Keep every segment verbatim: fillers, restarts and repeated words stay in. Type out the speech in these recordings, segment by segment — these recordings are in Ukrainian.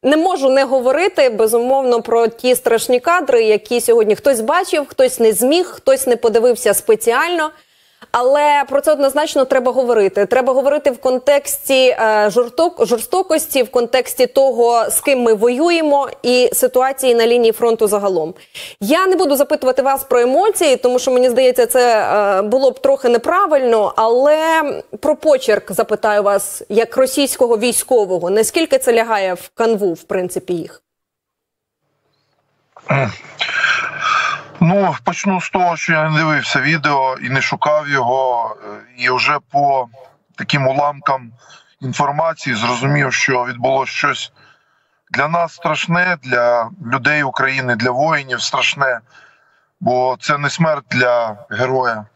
не можу не говорити, безумовно, про ті страшні кадри, які сьогодні хтось бачив, хтось не зміг, хтось не подивився спеціально. Але про це однозначно треба говорити. Треба говорити в контексті е, жорсток, жорстокості, в контексті того, з ким ми воюємо, і ситуації на лінії фронту загалом. Я не буду запитувати вас про емоції, тому що, мені здається, це е, було б трохи неправильно, але про почерк запитаю вас, як російського військового. Наскільки це лягає в канву, в принципі, їх? Ну, почну з того, що я не дивився відео і не шукав його, і вже по таким уламкам інформації зрозумів, що відбулося щось для нас страшне, для людей України, для воїнів страшне, бо це не смерть для героя,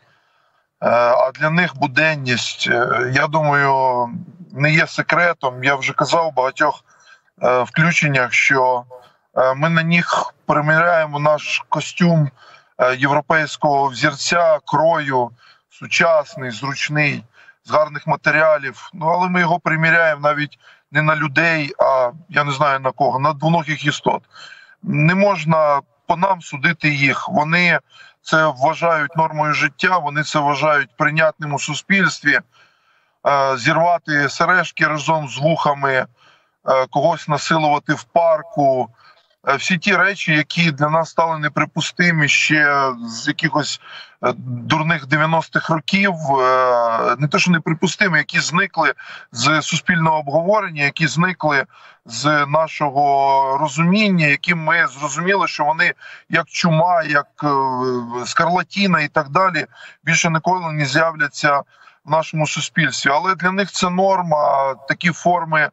а для них буденність. Я думаю, не є секретом, я вже казав в багатьох включеннях, що ми на них приміряємо наш костюм європейського взірця, крою, сучасний, зручний, з гарних матеріалів. Ну, але ми його приміряємо навіть не на людей, а я не знаю на кого, на двоногих істот. Не можна по нам судити їх. Вони це вважають нормою життя, вони це вважають прийнятним у суспільстві. Зірвати сережки разом з вухами, когось насилувати в парку. Всі ті речі, які для нас стали неприпустимі ще з якихось дурних дев'яностих років, не те, що неприпустимі, які зникли з суспільного обговорення, які зникли з нашого розуміння, яким ми зрозуміли, що вони як чума, як скарлатіна і так далі, більше ніколи не з'являться в нашому суспільстві. Але для них це норма, такі форми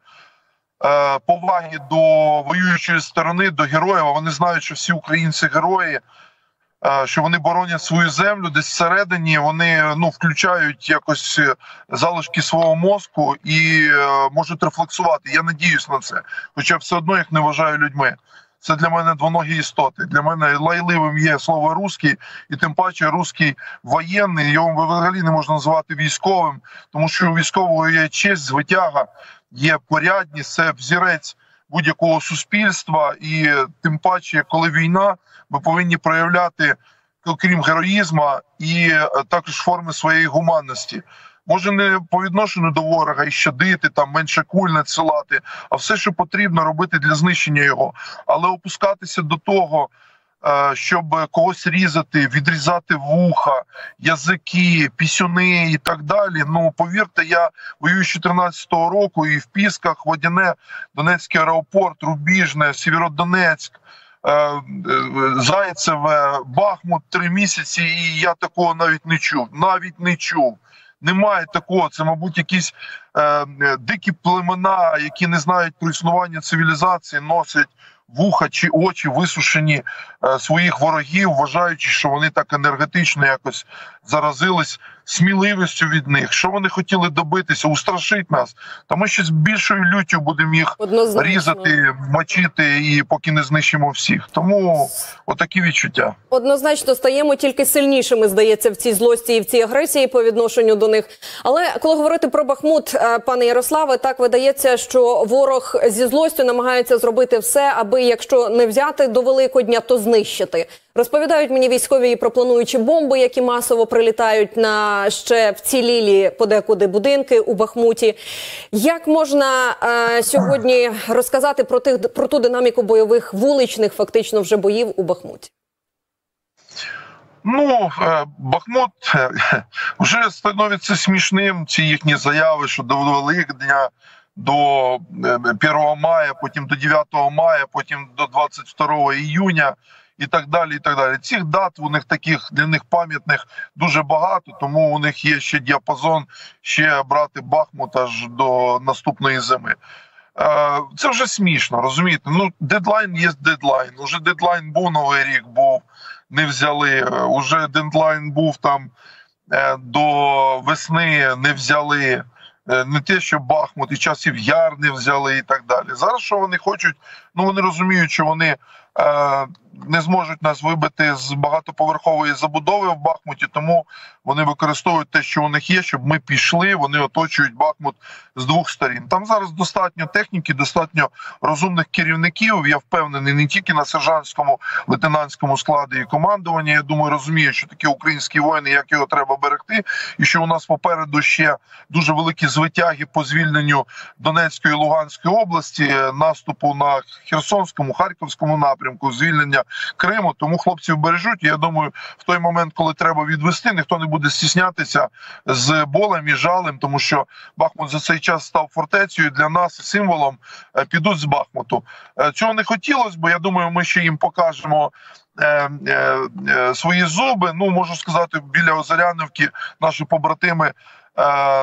поваги до воюючої сторони, до героїв. Вони знають, що всі українці герої, що вони боронять свою землю, десь всередині вони ну, включають якось залишки свого мозку і можуть рефлексувати. Я надіюсь на це, хоча все одно їх не вважаю людьми. Це для мене двоногі істоти. Для мене лайливим є слово «русський», і тим паче русський воєнний, його взагалі не можна називати військовим, тому що у військового є честь, звитяга, є порядність, це взірець будь-якого суспільства, і тим паче, коли війна, ми повинні проявляти, окрім героїзму, і також форми своєї гуманності. Може не по відношенню до ворога і щадити, там менше куль надсилати, а все, що потрібно робити для знищення його. Але опускатися до того, щоб когось різати, відрізати вуха, язики, пісюни і так далі. Ну, повірте, я воюю з чотирнадцятого року і в Пісках, Водяне, Донецький аеропорт, Рубіжне, Сєвєродонецьк, Зайцеве, Бахмут три місяці, і я такого навіть не чув. Навіть не чув. Немає такого. Це, мабуть, якісь е, дикі племена, які не знають про існування цивілізації, носять вуха чи очі висушені е, своїх ворогів, вважаючи, що вони так енергетично якось заразились сміливістю від них. Що вони хотіли добитися? Устрашить нас. Та ми ще з більшою люттю будемо їх однозначно різати, мочити, і поки не знищимо всіх. Тому отакі відчуття. Однозначно стаємо тільки сильнішими, здається, в цій злості і в цій агресії по відношенню до них. Але коли говорити про Бахмут, пане Ярославе, так видається, що ворог зі злостю намагається зробити все, аби, якщо не взяти до Великодня, то знищити. Розповідають мені військові і про плануючі бомби, які масово прилітають на ще вцілілі подекуди будинки у Бахмуті. Як можна е, сьогодні розказати про, тих, про ту динаміку бойових вуличних фактично вже боїв у Бахмуті? Ну, Бахмут вже становиться смішним, ці їхні заяви, що до Великдня, до першого мая, потім до дев'ятого мая, потім до двадцять другого іюня. І так далі, і так далі. Цих дат у них таких, для них пам'ятних дуже багато, тому у них є ще діапазон, ще брати Бахмут аж до наступної зими. Це вже смішно, розумієте? Ну, дедлайн є дедлайн. Уже дедлайн був, Новий рік був, не взяли. Уже дедлайн був там до весни, не взяли. Не те, що Бахмут, і часів Яр не взяли і так далі. Зараз що вони хочуть? Ну, вони розуміють, що вони е, не зможуть нас вибити з багатоповерхової забудови в Бахмуті, тому вони використовують те, що у них є, щоб ми пішли, вони оточують Бахмут з двох сторін. Там зараз достатньо техніки, достатньо розумних керівників, я впевнений, не тільки на сержантському, лейтенантському складі і командуванні, я думаю, розуміють, що такі українські воїни, як його треба берегти, і що у нас попереду ще дуже великі звитяги по звільненню Донецької і Луганської області, наступу на Херсонському, Харківському напрямку, звільнення Криму, тому хлопців бережуть. І я думаю, в той момент, коли треба відвести, ніхто не буде стіснятися з болем і жалем, тому що Бахмут за цей час став фортецею для нас, символом, підуть з Бахмуту. Цього не хотілося, бо я думаю, ми ще їм покажемо Е, е, е, свої зуби. Ну, можу сказати, біля Озарянівки наші побратими е, е,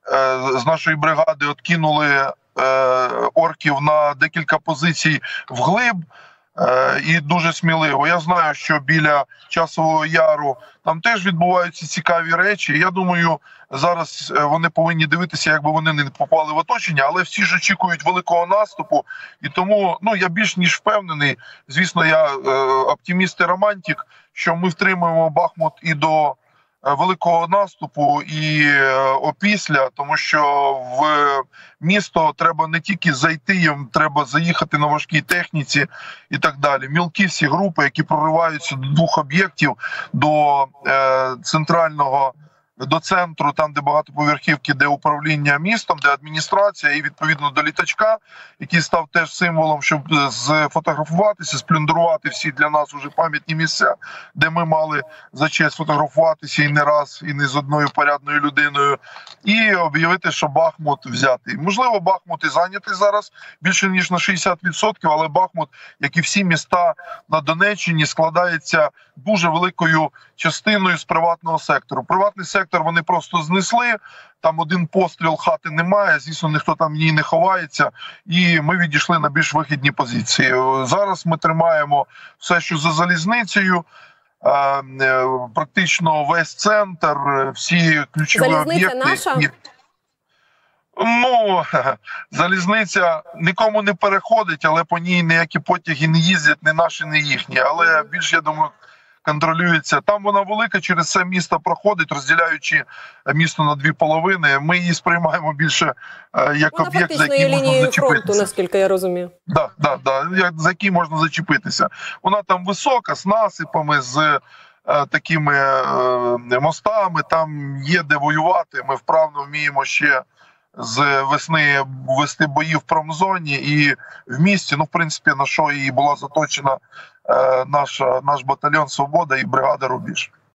з нашої бригади откинули е, орків на декілька позицій вглиб. Е, і дуже сміливо. Я знаю, що біля Часового Яру там теж відбуваються цікаві речі. Я думаю, зараз вони повинні дивитися, якби вони не попали в оточення, але всі ж очікують великого наступу. І тому, ну, я більш ніж впевнений, звісно, я е, оптиміст і романтик, що ми втримуємо Бахмут і до великого наступу, і опісля, тому що в місто треба не тільки зайти, їм треба заїхати на важкій техніці і так далі. Мілкі всі групи, які прориваються до двох об'єктів, до е, центрального, до центру, там, де багатоповерхівки, де управління містом, де адміністрація, і відповідно до літачка, який став теж символом, щоб сфотографуватися, сплюндрувати всі для нас уже пам'ятні місця, де ми мали за честь фотографуватися і не раз, і не з одною порядною людиною, і об'явити, що Бахмут взятий. Можливо, Бахмут і зайнятий зараз більше ніж на шістдесят відсотків, але Бахмут, як і всі міста на Донеччині, складається дуже великою частиною з приватного сектору. Приватний сектор вони просто знесли, там один постріл, хати немає, звісно, ніхто там в ній не ховається, і ми відійшли на більш вихідні позиції. Зараз ми тримаємо все, що за залізницею, практично весь центр, всі ключові Залізниця об'єкти. наша? Ну, залізниця нікому не переходить, але по ній ніякі потяги не їздять, ні наші, ні їхні. Але більш, я думаю, контролюється. Там вона велика, через це місто проходить, розділяючи місто на дві половини. Ми її сприймаємо більше як вона об'єкт, за який можна зачепитися. фронту, наскільки я розумію. Да, да, да, за який можна зачепитися. Вона там висока, з насипами, з е, такими е, мостами, там є де воювати. Ми вправно вміємо ще з весни вести бої в промзоні і в місті. Ну, в принципі, на що і була заточена е, наша, наш батальйон «Свобода» і бригада «Рубіж».